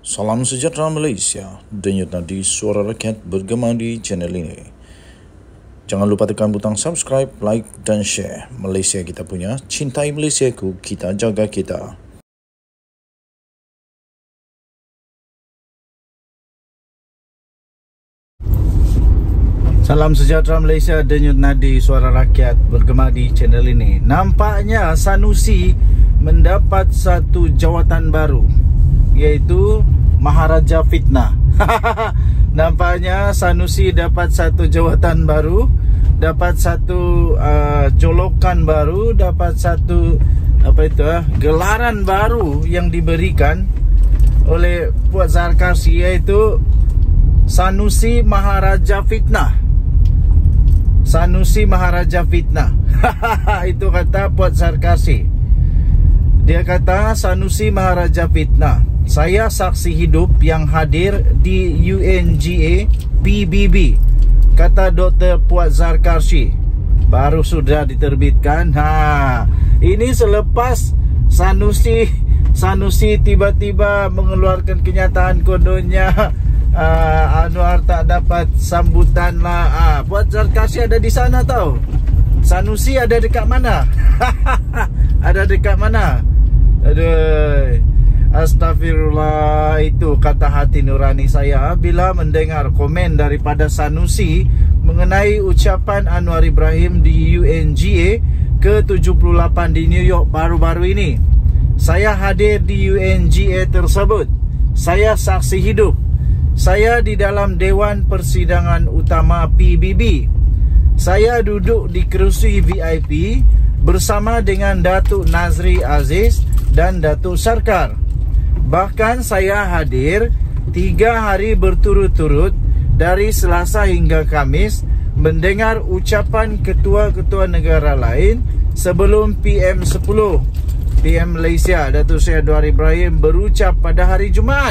Salam sejahtera Malaysia, denyut nadi suara rakyat bergema di channel ini. Jangan lupa tekan butang subscribe, like dan share. Malaysia kita punya, cintai Malaysiaku, kita jaga kita. Salam sejahtera Malaysia, denyut nadi suara rakyat bergema di channel ini. Nampaknya Sanusi mendapat satu jawatan baru, iaitu Maharaja Fitnah. Nampaknya Sanusi dapat satu jawatan baru, dapat satu jolokan baru, dapat satu gelaran baru yang diberikan oleh Puan Zarkasi, iaitu Sanusi Maharaja Fitnah. Sanusi Maharaja Fitnah. Itu kata Puan Zarkasi. Dia kata Sanusi Maharaja Fitnah. Saya saksi hidup yang hadir di UNGA PBB, kata Dr. Puan Zarkasi. Baru sudah diterbitkan. Ini selepas Sanusi tiba-tiba mengeluarkan kenyataan kononnya Anwar tak dapat sambutan lah. Puan Zarkasi ada di sana tau. Sanusi ada dekat mana? Ada dekat mana? Aduh, astagfirullah. Itu kata hati nurani saya bila mendengar komen daripada Sanusi mengenai ucapan Anwar Ibrahim di UNGA ke-78 di New York baru-baru ini. Saya hadir di UNGA tersebut. Saya saksi hidup. Saya di dalam Dewan Persidangan Utama PBB. Saya duduk di kerusi VIP bersama dengan Datuk Nazri Aziz dan Datuk Sarkar. Bahkan saya hadir 3 hari berturut-turut dari Selasa hingga Khamis mendengar ucapan ketua-ketua negara lain sebelum PM10 PM Malaysia Datuk Seri Anwar Ibrahim berucap pada hari Jumaat.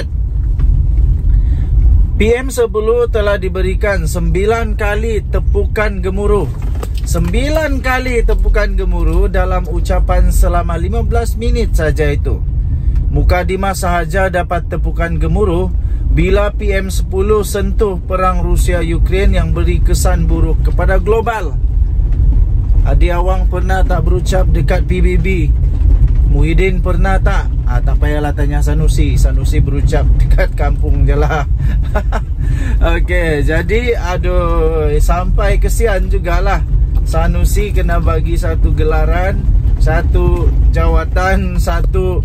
PM10 telah diberikan 9 kali tepukan gemuruh. 9 kali tepukan gemuruh dalam ucapan selama 15 minit saja itu. Mukadimah sahaja dapat tepukan gemuruh bila PM10 sentuh perang Rusia-Ukraine yang beri kesan buruk kepada global. Adi Awang pernah tak berucap dekat PBB? Muhyiddin pernah tak? Tak payahlah tanya Sanusi. Sanusi berucap dekat kampung je lah. Okey, jadi aduh, sampai kesian jugalah Sanusi kena bagi satu gelaran, satu jawatan, satu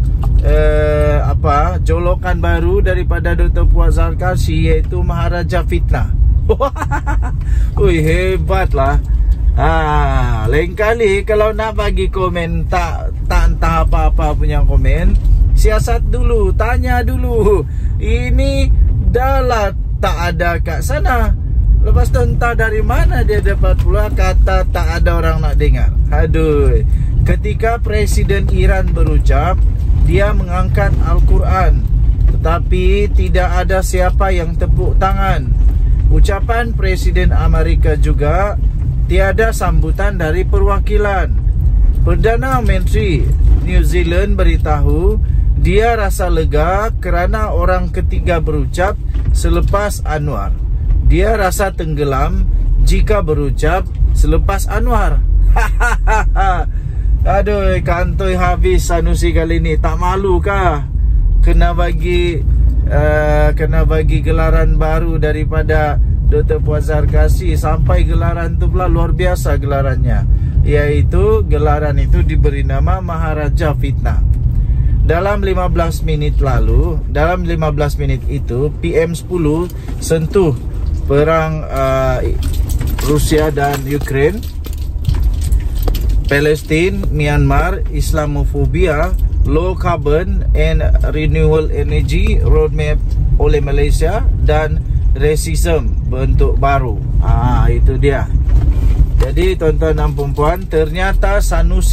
jolokan baru daripada Dr. Puan Zarkasi, iaitu Maharaja Fitnah. Ui, hebatlah. Lain kali kalau nak bagi komen tak entah apa-apa punya komen, siasat dulu, tanya dulu. Ini dah lah tak ada kat sana. Lepas tu entah dari mana dia dapat pula kata tak ada orang nak dengar. Aduh. Ketika Presiden Iran berucap, dia mengangkat Al-Quran, tetapi tidak ada siapa yang tepuk tangan. Ucapan Presiden Amerika juga tiada sambutan dari perwakilan. Perdana Menteri New Zealand beritahu dia rasa lega kerana orang ketiga berucap selepas Anwar. Dia rasa tenggelam jika berucap selepas Anwar. Aduh, kantoi habis Sanusi kali ni. Tak malu kah kena bagi gelaran baru daripada Dr. Puan Zarkasi? Sampai gelaran tu pula luar biasa gelarannya, iaitu gelaran itu diberi nama Maharaja Fitnah. Dalam 15 minit itu PM10 sentuh perang Rusia dan Ukraine, Palestin, Myanmar, Islamofobia, Low Carbon and Renewable Energy Roadmap oleh Malaysia, dan Racism bentuk baru. Itu dia. Jadi tuan-tuan dan puan-puan, ternyata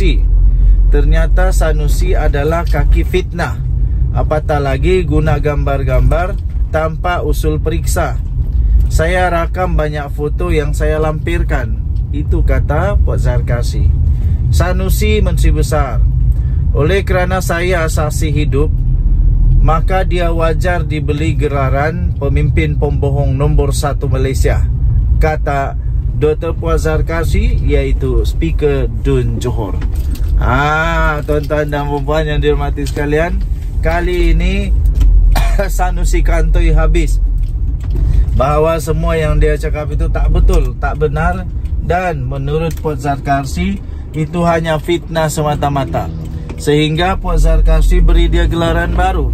Sanusi adalah kaki fitnah. Apatah lagi guna gambar-gambar tanpa usul periksa. Saya rakam banyak foto yang saya lampirkan. Itu kata Puan Zarkasi. Sanusi Menteri Besar. Oleh kerana saya saksi hidup, maka dia wajar diberi gelaran pemimpin pembohong nombor 1 Malaysia, kata Dr. Puan Zarkasi, iaitu Speaker Dun Johor. Tuan-tuan dan puan yang dihormati sekalian, kali ini Sanusi kantoi habis bahawa semua yang dia cakap itu tak betul, tak benar, dan menurut Puan Zarkasi itu hanya fitnah semata-mata. Sehingga Puan Zarkasi beri dia gelaran baru.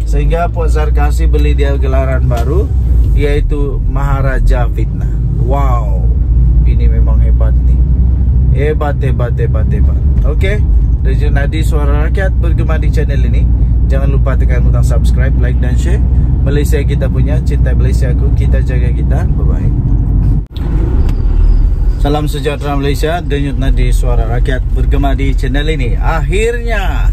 Iaitu Maharaja Fitnah. Wow, ini memang hebat nih. Hebat. Okey, Radio Nadi Suara Rakyat bergema di channel ini. Jangan lupa tekan butang subscribe, like dan share. Malaysia kita punya, cinta Malaysia aku, kita jaga kita. Bye-bye. Salam sejahtera Malaysia. Denyut Nadi Suara Rakyat bergema di channel ini. Akhirnya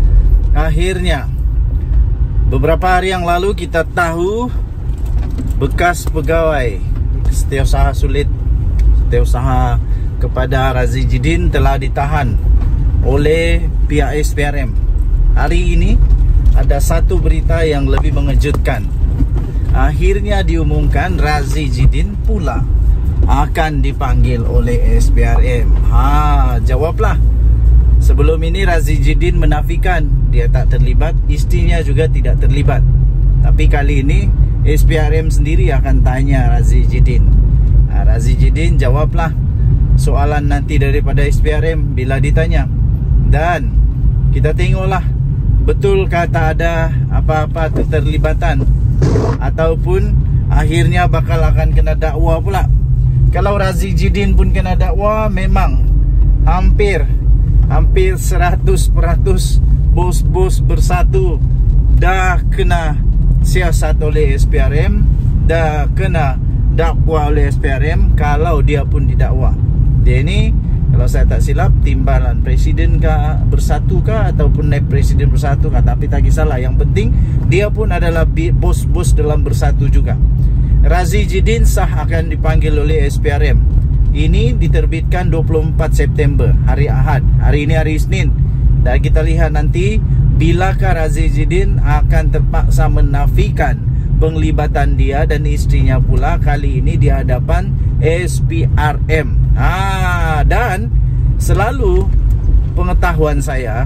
beberapa hari yang lalu kita tahu bekas pegawai Setiausaha Sulit, Setiausaha kepada Razi Jidin telah ditahan oleh pihak SPRM. Hari ini ada satu berita yang lebih mengejutkan. Akhirnya diumumkan Razi Jidin pula akan dipanggil oleh SPRM. Jawablah. Sebelum ini Razi Jidin menafikan dia tak terlibat, istrinya juga tidak terlibat. Tapi kali ini SPRM sendiri akan tanya Razi Jidin. Razi Jidin jawablah soalan nanti daripada SPRM bila ditanya. Dan kita tengoklah betul kata ada apa-apa keterlibatan ataupun akhirnya bakal akan kena dakwa pula. Kalau Razi Jidin pun kena dakwa, memang hampir 100% bos-bos bersatu dah kena siasat oleh SPRM, dah kena dakwa oleh SPRM kalau dia pun didakwa. Dia ni kalau saya tak silap timbalan presiden kah bersatu kah ataupun naib presiden bersatu kah, tapi tak kisahlah, yang penting dia pun adalah bos-bos dalam bersatu juga. Razi Jidin sah akan dipanggil oleh SPRM. Ini diterbitkan 24 September, hari Ahad. Hari ini hari Isnin. Dan kita lihat nanti bilakah Razi Jidin akan terpaksa menafikan penglibatan dia dan istrinya pula kali ini di hadapan SPRM. Dan selalu pengetahuan saya,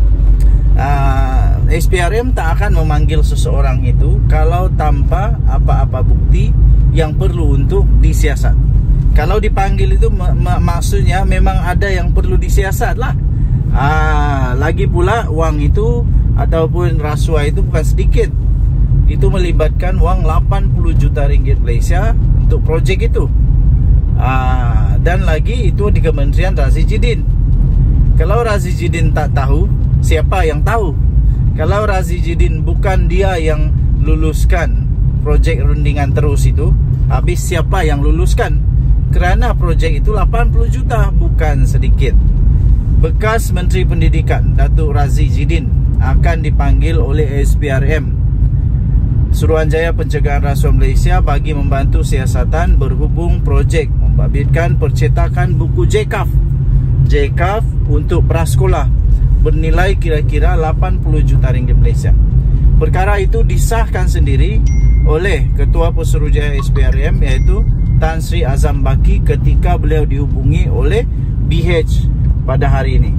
SPRM tak akan memanggil seseorang itu kalau tanpa apa-apa bukti yang perlu untuk disiasat. Kalau dipanggil itu maksudnya memang ada yang perlu disiasat lah. Lagi pula wang itu ataupun rasuah itu bukan sedikit. Itu melibatkan wang 80 juta ringgit Malaysia untuk projek itu. Dan lagi itu di Kementerian Razi Jidin. Kalau Razi Jidin tak tahu, siapa yang tahu? Kalau Razi Jidin bukan dia yang luluskan projek rundingan terus itu, habis siapa yang luluskan? Kerana projek itu 80 juta, bukan sedikit. Bekas Menteri Pendidikan Datuk Razi Jidin akan dipanggil oleh SPRM, Suruhanjaya Pencegahan Rasuah Malaysia, bagi membantu siasatan berhubung projek membabitkan percetakan buku JKAF untuk prasekolah bernilai kira-kira 80 juta ringgit Malaysia. Perkara itu disahkan sendiri oleh Ketua Pesuruhjaya SPRM, iaitu Tan Sri Azam Baki, ketika beliau dihubungi oleh BH pada hari ini.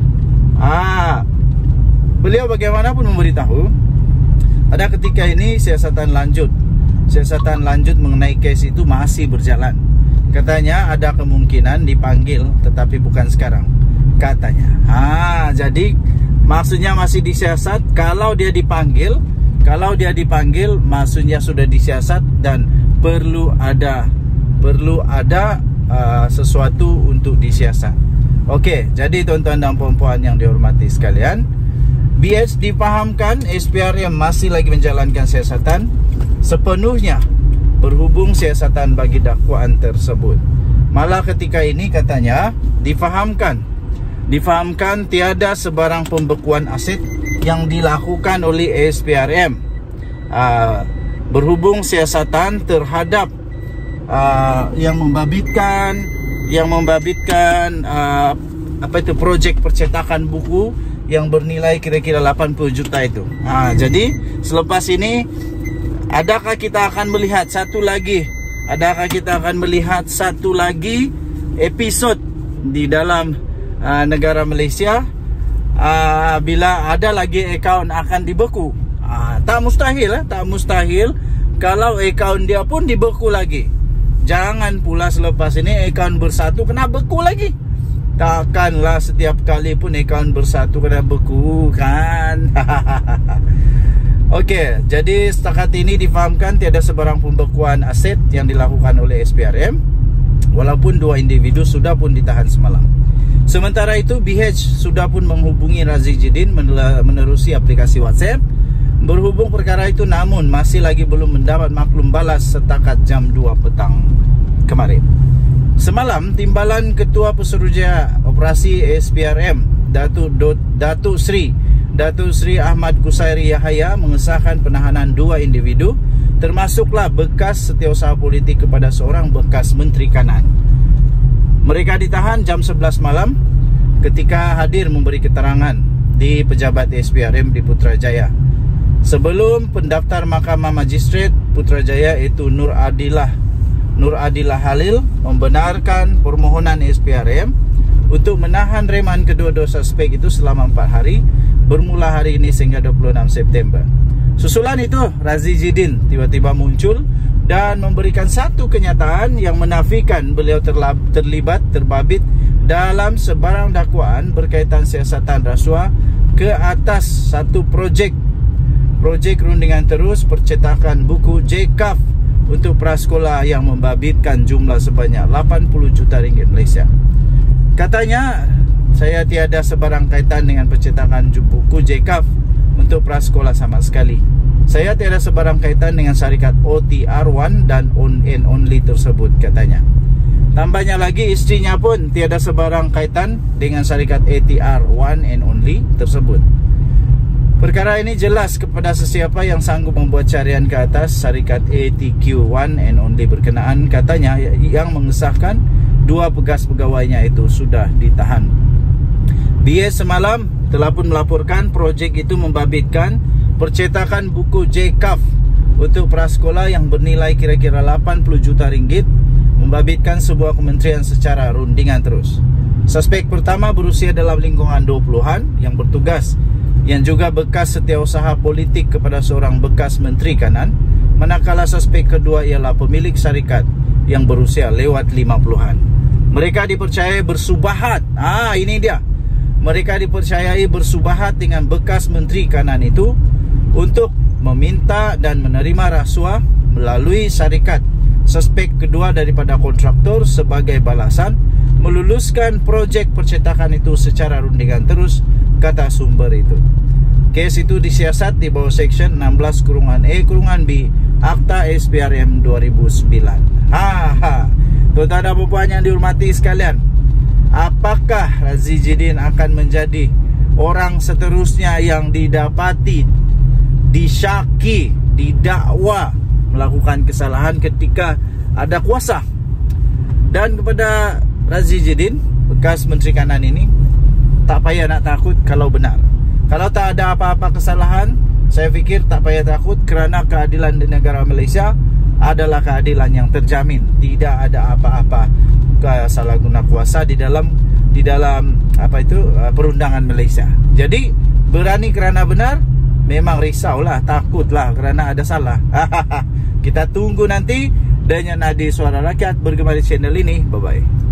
Beliau bagaimanapun memberitahu pada ketika ini siasatan lanjut mengenai kes itu masih berjalan. Katanya ada kemungkinan dipanggil, tetapi bukan sekarang, katanya. Jadi maksudnya masih disiasat. Kalau dia dipanggil maksudnya sudah disiasat dan perlu ada sesuatu untuk disiasat. Okey, jadi tuan-tuan dan puan-puan yang dihormati sekalian, BH dipahamkan SPRM masih lagi menjalankan siasatan sepenuhnya berhubung siasatan bagi dakwaan tersebut. Malah ketika ini katanya difahamkan tiada sebarang pembekuan aset yang dilakukan oleh SPRM berhubung siasatan terhadap yang membabitkan projek percetakan buku yang bernilai kira-kira 80 juta itu. Jadi selepas ini adakah kita akan melihat satu lagi episod di dalam negara Malaysia bila ada lagi akaun akan dibeku? Tak mustahil kalau akaun dia pun dibeku lagi. Jangan pula selepas ini akaun bersatu kena beku lagi. Takkanlah setiap kali pun akaun bersatu kena beku, kan? Okey, jadi setakat ini difahamkan tiada sebarang pembekuan aset yang dilakukan oleh SPRM, walaupun 2 individu sudah pun ditahan semalam. Sementara itu, BH sudah pun menghubungi Razi Jidin menerusi aplikasi WhatsApp. Berhubung perkara itu, namun masih lagi belum mendapat maklum balas setakat jam 2 petang kemarin. Semalam, Timbalan Ketua Pesuruhjaya Operasi SPRM Datuk Sri Ahmad Kusairi Yahaya mengesahkan penahanan 2 individu, termasuklah bekas setiausaha politik kepada seorang bekas Menteri Kanan. Mereka ditahan jam 11 malam ketika hadir memberi keterangan di pejabat SPRM di Putrajaya. Sebelum pendaftar Mahkamah Magistrat Putrajaya iaitu Nur Adilah Halil membenarkan permohonan SPRM untuk menahan reman kedua-dua suspek itu selama 4 hari bermula hari ini sehingga 26 September. Susulan itu, Razi Jidin tiba-tiba muncul dan memberikan satu kenyataan yang menafikan beliau terbabit dalam sebarang dakwaan berkaitan siasatan rasuah ke atas satu projek rundingan terus percetakan buku JCAF untuk prasekolah yang membabitkan jumlah sebanyak 80 juta ringgit Malaysia. Katanya, saya tiada sebarang kaitan dengan percetakan buku JCAF untuk prasekolah sama sekali. Saya tiada sebarang kaitan dengan syarikat OTR1 dan On and Only tersebut, katanya. Tambahnya lagi, istrinya pun tiada sebarang kaitan dengan syarikat ATR1 and Only tersebut. Perkara ini jelas kepada sesiapa yang sanggup membuat carian ke atas syarikat ATQ1 and Only berkenaan, katanya, yang mengesahkan 2 bekas pegawainya itu sudah ditahan. BS semalam telah pun melaporkan projek itu membabitkan percetakan buku JCAF untuk prasekolah yang bernilai kira-kira 80 juta ringgit, membabitkan sebuah kementerian secara rundingan terus. Suspek pertama berusia dalam lingkungan 20-an yang bertugas, yang juga bekas setiausaha politik kepada seorang bekas Menteri Kanan, manakala suspek kedua ialah pemilik syarikat yang berusia lewat 50-an. Mereka dipercayai bersubahat. Ini dia. Mereka dipercayai bersubahat dengan bekas Menteri Kanan itu untuk meminta dan menerima rasuah melalui syarikat suspek kedua daripada kontraktor sebagai balasan meluluskan projek percetakan itu secara rundingan terus, kata sumber itu. Kes itu disiasat di bawah Seksyen 16(a)(b) Akta SPRM 2009. Tuan-tuan dan puan yang dihormati sekalian, apakah Razi Jidin akan menjadi orang seterusnya yang didapati, disyaki, didakwa melakukan kesalahan ketika ada kuasa? Dan kepada Razi Jidin, bekas Menteri Kanan ini, tak payah nak takut kalau benar. Kalau tak ada apa-apa kesalahan, saya fikir tak payah takut, kerana keadilan di negara Malaysia adalah keadilan yang terjamin. Tidak ada apa-apa kesalahguna kuasa di dalam perundangan Malaysia. Jadi berani kerana benar, memang risaulah, takutlah kerana ada salah. Kita tunggu nanti. Dan yang Nadi Suara Rakyat bergema di channel ini. Bye-bye.